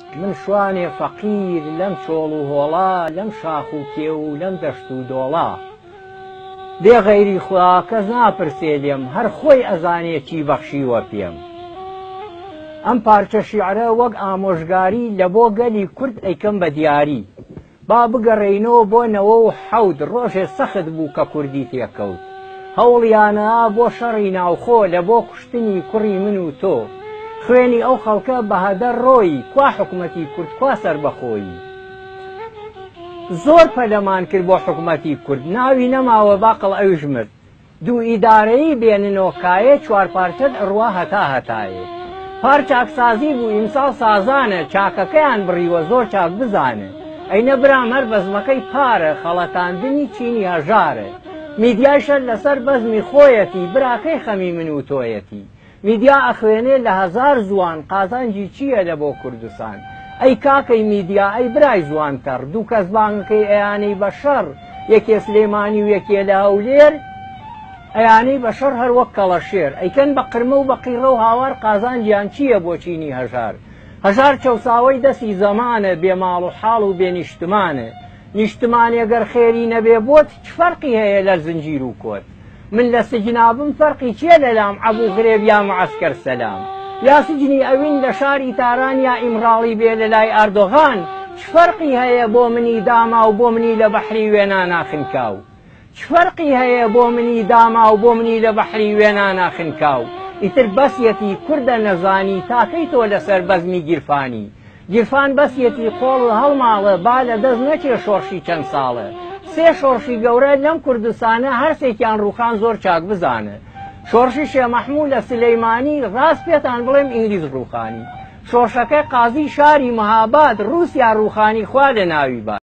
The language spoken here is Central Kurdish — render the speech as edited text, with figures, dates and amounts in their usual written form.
من شوانێ فەقیر لەم چۆڵ و هۆڵا لەم شاخ و کێو و لەم دەشت و دۆڵا لێ غەیری خوا کەس ناپرسێ لێم هەر خۆی ئەزانێ چی بەخشیوە پێم. ئەم پارچە شیعرە وەک ئامۆژگاری لە بۆ گەلی کورد ئەیکەم بە دیاری با بگەڕێینەوە بۆ نەوە و حەود ڕۆژێ سەخت بوو کە کوردی تێکەوت هەوڵیانە بۆ شەڕی ناوخۆ لە بۆ کوشتنی کوڕی من و تۆ خوێنی ئەو خەڵکە بەهەدەر ڕۆی کوا حکومەتی کورد کوا سەربەخۆیی زۆر پەلەمان کرد بۆ حکومەتی کورد ناوی نەماوە باقڵ ئەویش مرد دوو ئیدارەیی بێننەوە کایە چوار پارچەت ئەڕوا هەتا هەتایە پار چاکسازی بوو ئیمساڵ سازانە چاکەکەیان بڕیوە زۆر چاک بزانە ئەینە برام هەر بەزمەکەی پارە خەڵەتاندنی چینی هەژارە میدیایشە لەسەر بەزمی خۆیەتی براکەی خەمی من و تۆیەتی میدیا ئەخوێنێ لە هەزار زوان قازانجی چییە لە بۆ کوردستان ئەی کاکەی میدیا ئەی برای زوانتەڕ دوو کەس بانگەکەی ئەیانەی بە شەڕ یەکێ سلێمانی و یەکێ لە هەولێر ئەیانەی بە شەڕ هەر وەک کەڵەشێر ئەیکەن بە قرمە و بە قیڕە و هاوار قازانجیان چییە بۆ چینی هەژار هەژار چەوساوەی دەستی زەمانە بێماڵ و حاڵ و بێنیشتمانە نیشتمانی ئەگەر خێری نەبێ بۆت چ فەرقی هەیە لە زنجیر و کۆت من لە سجنابم فەرقی چییە لەلام عەبوو غرێب یا معەسکەر سەلام یا سجنی ئەوین لە شاری تاران یا ئیمڕاڵی بێ لە لای ئەردۆغان چ فەرقی هەیە بۆ منی داما و بۆ منی لە بەحری وێنا ناخنکاو چ فەرقی هەیە بۆ منی داما و بۆ منی لە بەحری وێنا ناخنکاو ئیتر بەسیەتی کوردە نەزانی تاکەی تۆ لەسەر بەزمی گیرفانی گیرفان بەسیەتی قۆڵ هەڵماڵە با لە دەست نەچێ شۆڕشی چەند ساڵە سێ شۆڕشی گەورە لەم کوردستانە هەرسێکیان ڕووخان زۆر چاک بزانە شۆڕشی شێ مەحموود لە سلەیمانی ڕاست پێتان بڵێم ئینگلیز ڕووخانی شۆڕشەکەی قازی شاری مەهاباد رووسیا ڕووخانی خوا لە ناوی با